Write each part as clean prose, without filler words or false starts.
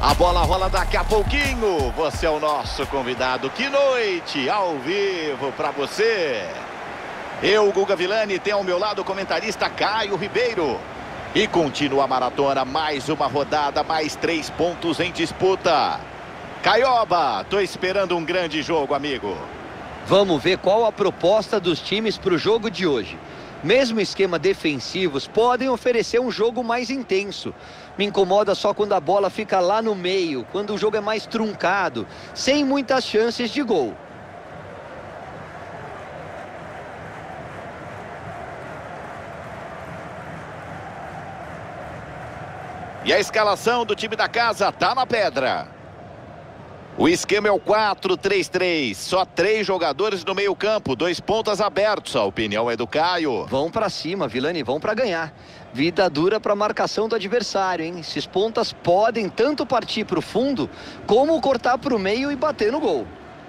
A bola rola daqui a pouquinho. Você é o nosso convidado. Que noite ao vivo para você. Eu, Guga Villani, tenho ao meu lado o comentarista Caio Ribeiro. E continua a maratona, mais uma rodada, mais 3 pontos em disputa. Caioba, tô esperando um grande jogo, amigo. Vamos ver qual a proposta dos times para o jogo de hoje. Mesmo esquema defensivos podem oferecer um jogo mais intenso. Me incomoda só quando a bola fica lá no meio, quando o jogo é mais truncado, sem muitas chances de gol. E a escalação do time da casa tá na pedra. O esquema é o 4-3-3. Só 3 jogadores no meio campo, 2 pontas abertos. A opinião é do Caio. Vão pra cima, Villani, vão pra ganhar. Vida dura pra marcação do adversário, hein? Esses pontas podem tanto partir pro fundo, como cortar pro meio e bater no gol.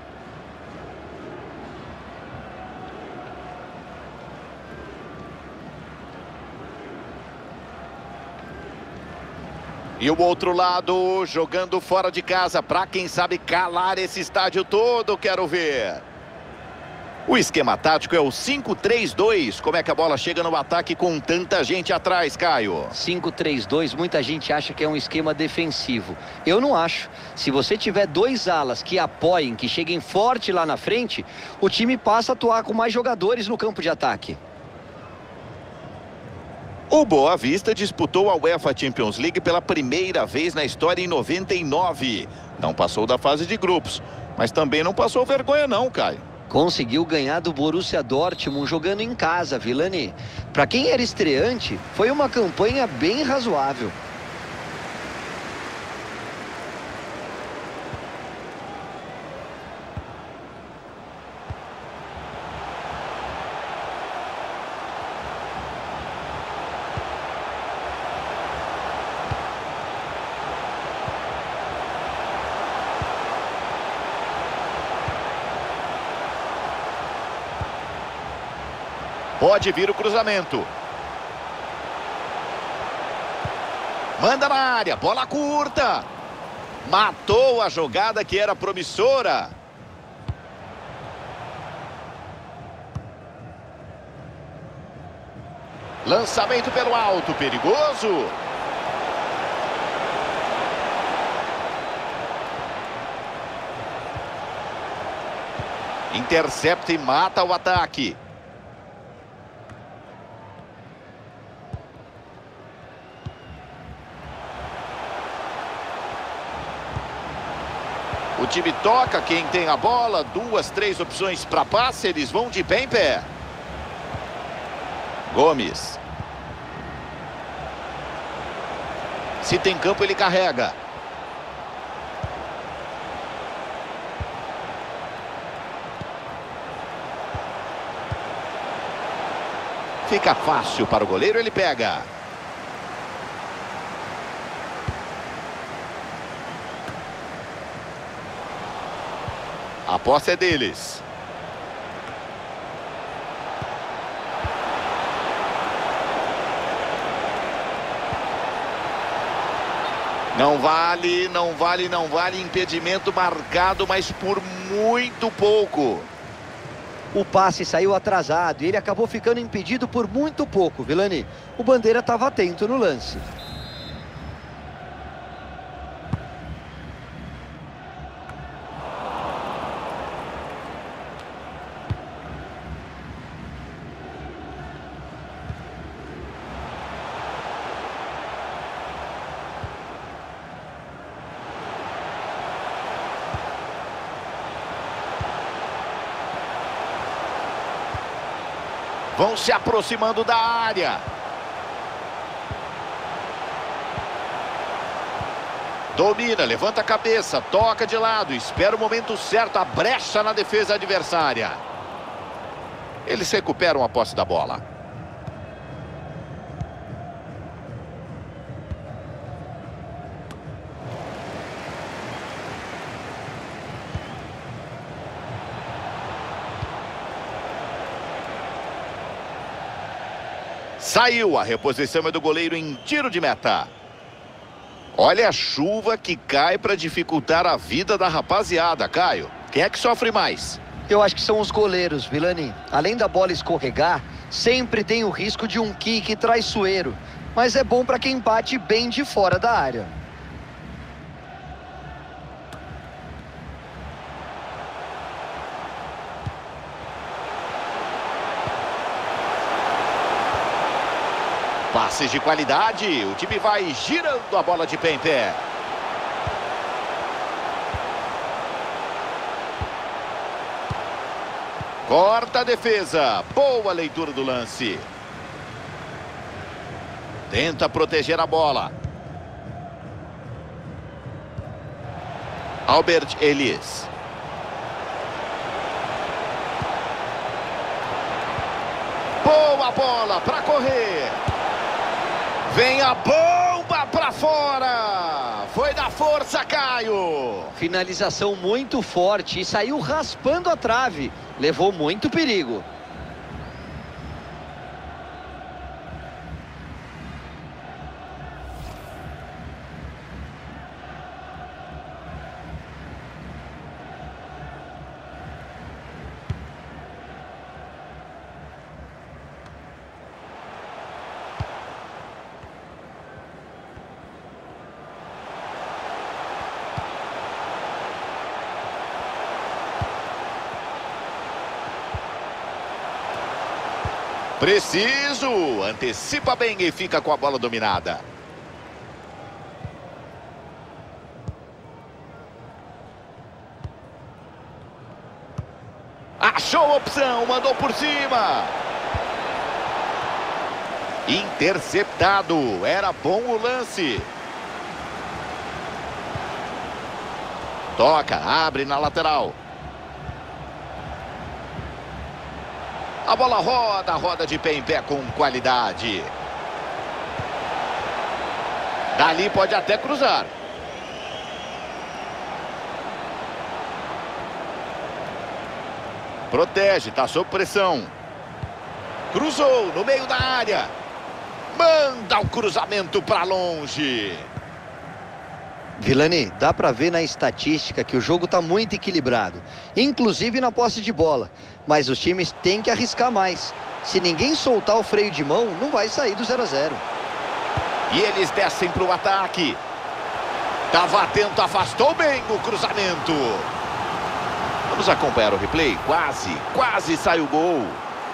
E o outro lado, jogando fora de casa, para quem sabe calar esse estádio todo, quero ver. O esquema tático é o 5-3-2. Como é que a bola chega no ataque com tanta gente atrás, Caio? 5-3-2, muita gente acha que é um esquema defensivo. Eu não acho. Se você tiver 2 alas que apoiem, que cheguem forte lá na frente, o time passa a atuar com mais jogadores no campo de ataque. O Boa Vista disputou a UEFA Champions League pela primeira vez na história em 99. Não passou da fase de grupos, mas também não passou vergonha não, Caio. Conseguiu ganhar do Borussia Dortmund jogando em casa, Villani. Para quem era estreante, foi uma campanha bem razoável. Pode vir o cruzamento. Manda na área, bola curta. Matou a jogada que era promissora. Lançamento pelo alto, perigoso. Intercepta e mata o ataque. O time toca, quem tem a bola, 2, 3 opções para passe, eles vão de pé em pé. Gomes. Se tem campo, ele carrega. Fica fácil para o goleiro, ele pega. A posse é deles. Não vale, não vale, não vale. Impedimento marcado, mas por muito pouco. O passe saiu atrasado e ele acabou ficando impedido por muito pouco, Villani. O Bandeira estava atento no lance. Vão se aproximando da área. Domina, levanta a cabeça, toca de lado, espera o momento certo, a brecha na defesa adversária. Eles recuperam a posse da bola. Saiu, a reposição é do goleiro em tiro de meta. Olha a chuva que cai para dificultar a vida da rapaziada, Caio. Quem é que sofre mais? Eu acho que são os goleiros, Vilani. Além da bola escorregar, sempre tem o risco de um kick traiçoeiro. Mas é bom para quem bate bem de fora da área. Passes de qualidade, o time vai girando a bola de pé em pé. Corta a defesa, boa leitura do lance. Tenta proteger a bola. Albert Ellis. Boa bola para correr. Vem a bomba para fora. Foi da força, Caio. Finalização muito forte e saiu raspando a trave. Levou muito perigo. Preciso, antecipa bem e fica com a bola dominada. Achou a opção, mandou por cima. Interceptado, era bom o lance. Toca, abre na lateral. A bola roda de pé em pé com qualidade. Dali pode até cruzar. Protege, tá sob pressão. Cruzou no meio da área. Manda o cruzamento para longe. Vilani, dá pra ver na estatística que o jogo tá muito equilibrado, inclusive na posse de bola, mas os times têm que arriscar mais. Se ninguém soltar o freio de mão, não vai sair do 0 a 0. E eles descem pro ataque. Tava atento, afastou bem o cruzamento. Vamos acompanhar o replay. Quase sai o gol.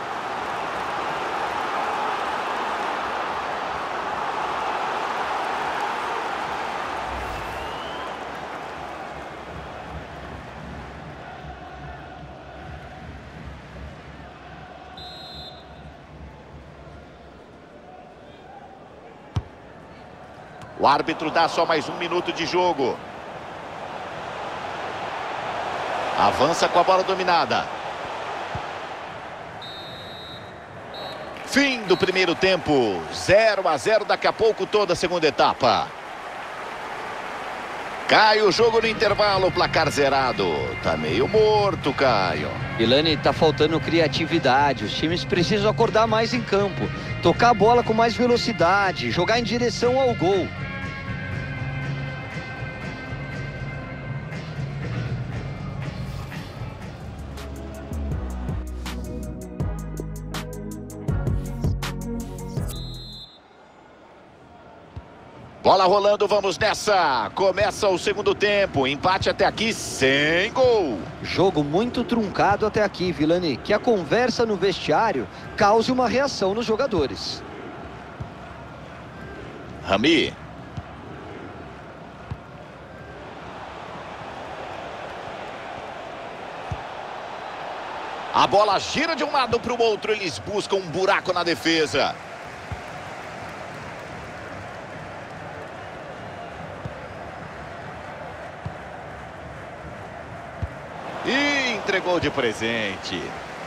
O árbitro dá só mais 1 minuto de jogo. Avança com a bola dominada. Fim do primeiro tempo. 0 a 0, daqui a pouco toda a segunda etapa. Cai o jogo no intervalo, placar zerado. Tá meio morto, Caio. Vilani, tá faltando criatividade. Os times precisam acordar mais em campo. Tocar a bola com mais velocidade. Jogar em direção ao gol. Bola rolando, vamos nessa. Começa o segundo tempo. Empate até aqui sem gol. Jogo muito truncado até aqui, Vilani. Que a conversa no vestiário cause uma reação nos jogadores. Rami. A bola gira de um lado para o outro. Eles buscam um buraco na defesa. E entregou de presente.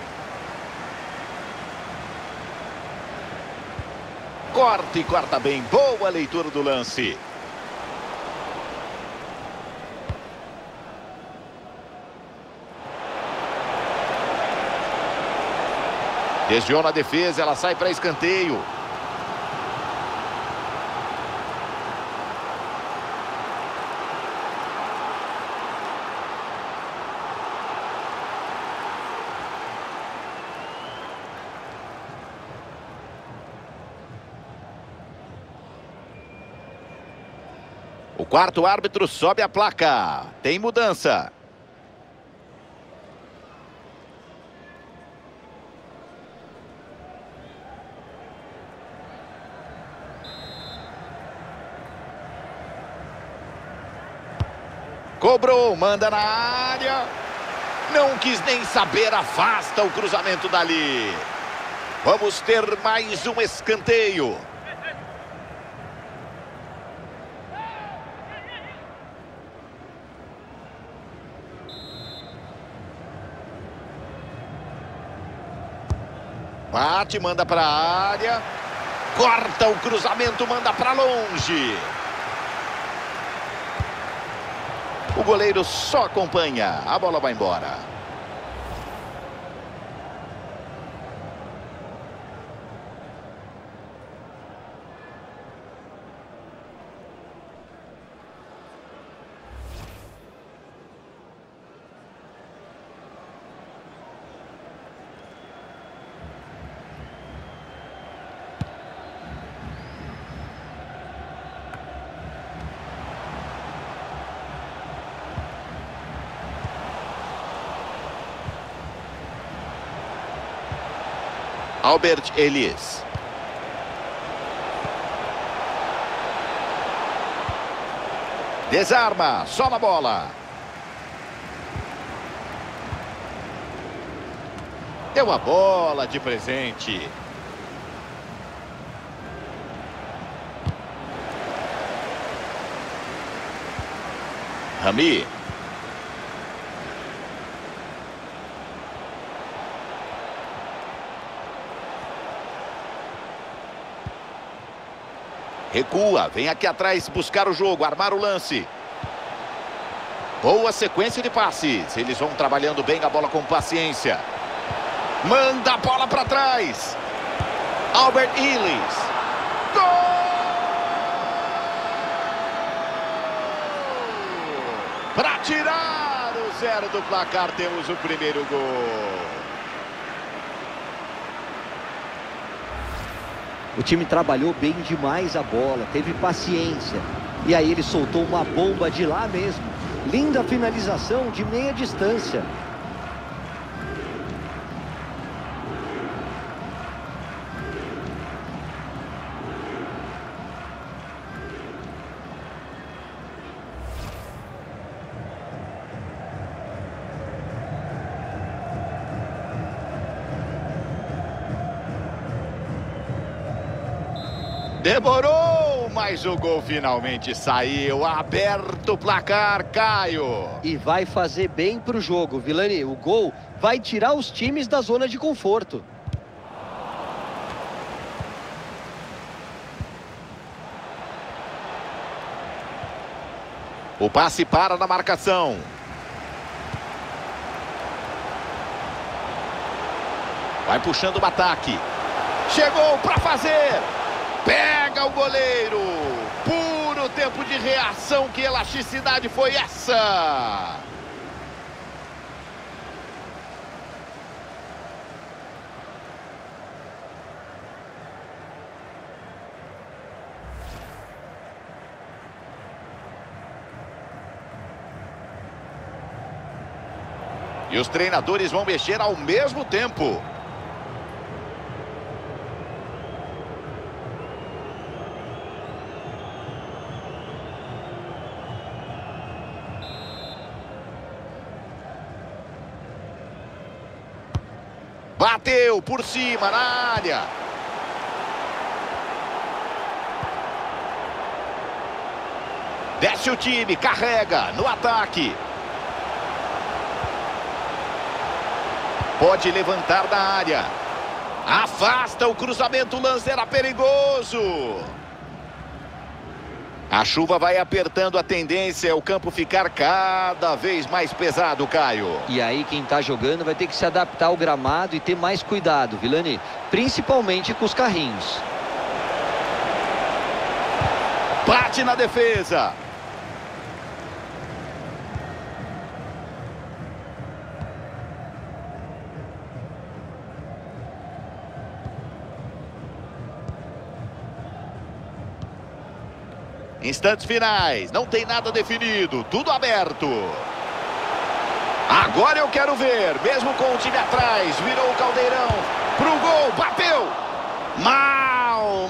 Corta e corta bem. Boa leitura do lance. Desviou na defesa, ela sai para escanteio. O quarto árbitro sobe a placa. Tem mudança. Cobrou, manda na área. Não quis nem saber, afasta o cruzamento dali. Vamos ter mais um escanteio. Bate, manda para a área. Corta o cruzamento, manda para longe. O goleiro só acompanha. A bola vai embora. Albert Ellis. Desarma, só na bola. Deu a bola de presente. Rami. Recua, vem aqui atrás buscar o jogo, armar o lance. Boa sequência de passes. Eles vão trabalhando bem a bola com paciência. Manda a bola para trás. Albert Ellis. Gol! Para tirar o 0 do placar, temos o primeiro gol. O time trabalhou bem demais a bola, teve paciência. E aí ele soltou uma bomba de lá mesmo. Linda finalização de meia distância. Demorou, mas o gol finalmente saiu. Aberto o placar, Caio. E vai fazer bem pro jogo, Vilani. O gol vai tirar os times da zona de conforto. O passe para na marcação. Vai puxando o ataque. Chegou para fazer. Pega o goleiro. Puro tempo de reação. Que elasticidade foi essa? E os treinadores vão mexer ao mesmo tempo. Bateu por cima na área. Desce o time, carrega no ataque. Pode levantar da área. Afasta o cruzamento, o lance era perigoso. A chuva vai apertando a tendência, é o campo ficar cada vez mais pesado, Caio. E aí quem tá jogando vai ter que se adaptar ao gramado e ter mais cuidado, Vilani. Principalmente com os carrinhos. Bate na defesa. Instantes finais, não tem nada definido, tudo aberto. Agora eu quero ver, mesmo com o time atrás, virou o caldeirão pro gol, bateu. Mal,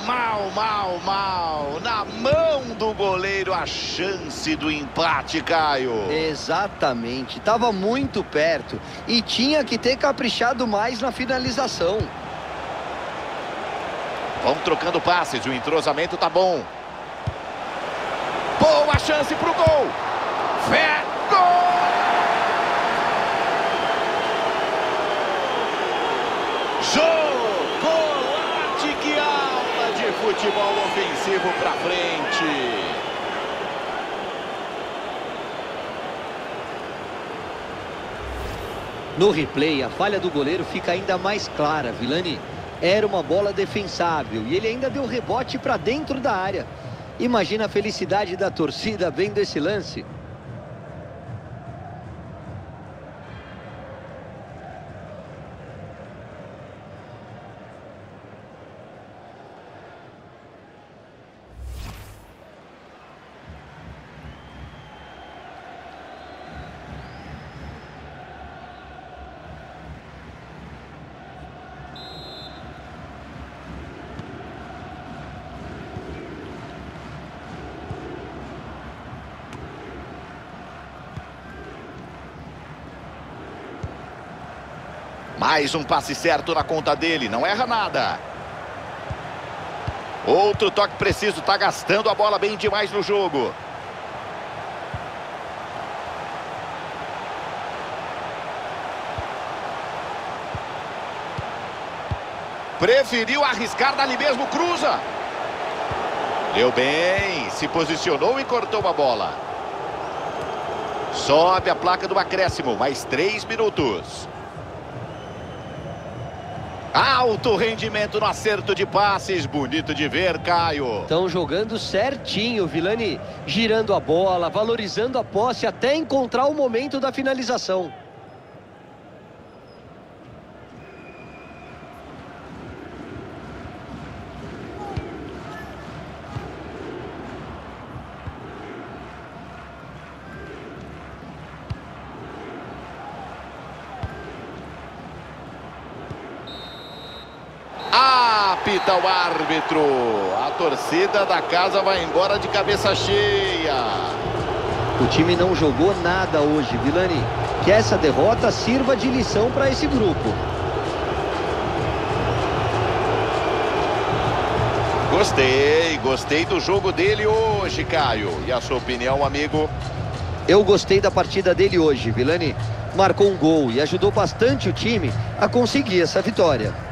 na mão do goleiro a chance do empate, Caio. Exatamente, estava muito perto e tinha que ter caprichado mais na finalização. Vão trocando passes, o entrosamento tá bom. Boa chance pro gol. Fé, gol! Chocolate, que aula de futebol ofensivo pra frente. No replay, a falha do goleiro fica ainda mais clara, Vilani. Era uma bola defensável e ele ainda deu rebote para dentro da área. Imagina a felicidade da torcida vendo esse lance. Mais um passe certo na conta dele, não erra nada. Outro toque preciso, tá gastando a bola bem demais no jogo. Preferiu arriscar dali mesmo, cruza. Deu bem, se posicionou e cortou a bola. Sobe a placa do acréscimo, mais 3 minutos. Alto rendimento no acerto de passes, bonito de ver, Caio. Estão jogando certinho, Vilani, girando a bola, valorizando a posse até encontrar o momento da finalização. Apita o árbitro. A torcida da casa vai embora de cabeça cheia. O time não jogou nada hoje, Vilani. Que essa derrota sirva de lição para esse grupo. Gostei do jogo dele hoje, Caio. E a sua opinião, amigo? Eu gostei da partida dele hoje, Vilani. Marcou um gol e ajudou bastante o time a conseguir essa vitória.